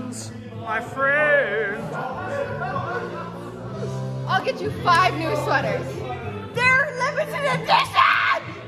friends, my friend. I'll get you 5 new sweaters. They're limited edition!